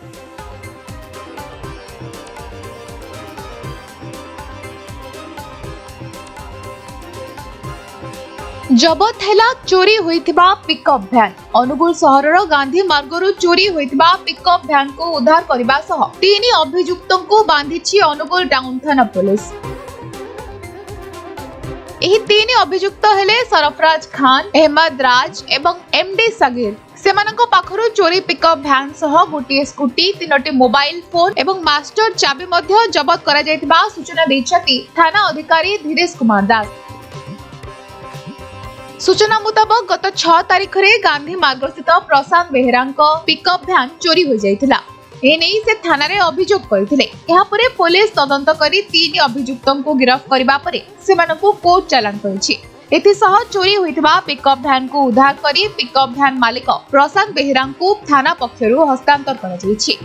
जबत हैला चोरी होइथिबा पिकअप भ्यान। अनुगुल सहरर गांधी मार्गरु चोरी होइथिबा पिकअप भ्यान को उद्धार करबा सह तीन अभियुक्तों को बांधिछि अनुगुल टाउन थाना पुलिस। एही तीन अभियुक्त हेले सरफराज खान, अहमद राज एवं एमडी सगीर। सेमानक पाखरु चोरी पिकअप भ्यान सह गोटे स्कूटी, 3टी मोबाइल फोन एवं मास्टर चाबी मध्य जबत करा जायतिबा सूचना दैछथि थाना अधिकारी धीरेश कुमार दास। सूचना मुताबक गत 6 तारिख रे गांधी मार्ग स्थित प्रशांत बेहरा पिकअप भ्यान चोरी हो जाइथिला। एने से थाना रे अभियोग करथिले। यहाँ परे पुलिस तदंत करी 3 अभियुक्तों को गिरफ्त करबा परे सेमानकु कोर्ट चालान करछि। एथि सह चोरी होइथिबा पिकअप भ्यान को उद्धार करी पिकअप भ्यान मालिक प्रशांत बेहरा को थाना पक्षरु हस्तांतर करा जाइछि।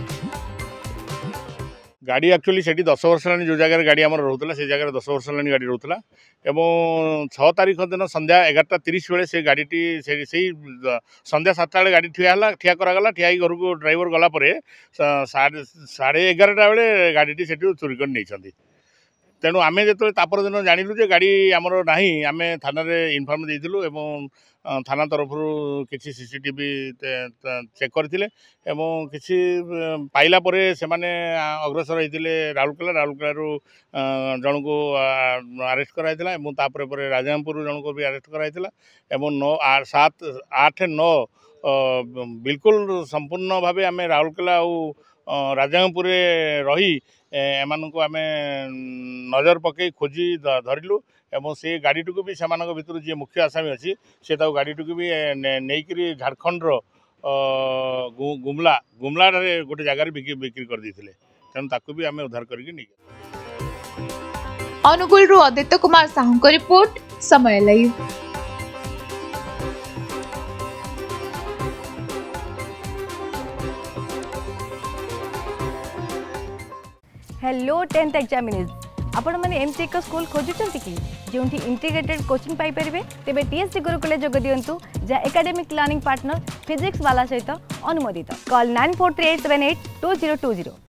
गाड़ी एक्चुअली से 10 वर्ष है जो जगह गाड़ी आम रोला से जगह 10 वर्ष है गाड़ी रोला एवं 6 तारिख दिन संध्या 11:30 बेले से गाड़ी से संध्या 7 बेले गाड़ी ठिया करागला। ठिया घर को ड्राइवर गलापर 11:30 बेले गाड़ी से चोरी कर नहीं। तेणु आम जो तापर दिन जानलु जे गाड़ी आमर ना आम थाना इनफर्म देलु एवं थाना तरफ किसी सीसीटीवी चेक करथिले एवं किसी पाइला परे से माने अग्रसर होते राउरकेला जन को अरेस्ट कराइला एवं तापर पर राजापुर जन को भी अरेस्ट कराइला एवं 9, 7, 8, 9 बिल्कुल संपूर्ण भाव आम राउरकेला और राजापुर रही एमान को आम नजर पकई खोजी धरलु एवं से गाड़ी को भी सेमानक भितर जी मुख्य आसामी अच्छी से गाड़ी को भी नहीं झारखंड गुमला गोटे जगार बिक्री कर देते तेणु ताकू भी आम उद्धार करके अनुगुल आदित्य कुमार साहू को रिपोर्ट, समय लाइव। हेलो 10th एग्जामिनीज आपण मैंने एमती एक स्कूल खोजुंट कि जो इंटीग्रेटेड कोचिंग पाई परिबे तेबे टीएससी गुरुकुल जोग दियंतु जा एकेडमिक लर्निंग पार्टनर फिजिक्स वाला सहित अनुमोदित। कॉल 9438782020।